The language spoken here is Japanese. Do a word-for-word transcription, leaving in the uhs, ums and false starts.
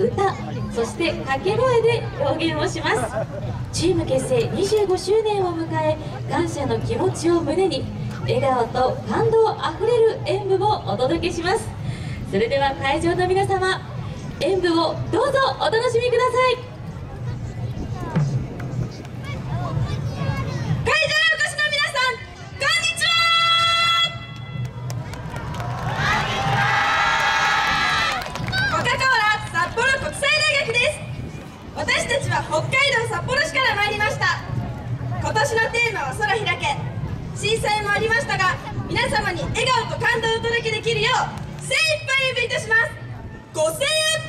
歌、そして掛け声で表現をします。チーム結成にじゅうごしゅうねんを迎え、感謝の気持ちを胸に笑顔と感動あふれる演舞をお届けします。それでは会場の皆様、演舞をどうぞお楽しみください。 私たちは北海道札幌市から参りました。今年のテーマは空開け。震災もありましたが、皆様に笑顔と感動をお届けできるよう精一杯演舞いたします。ご声援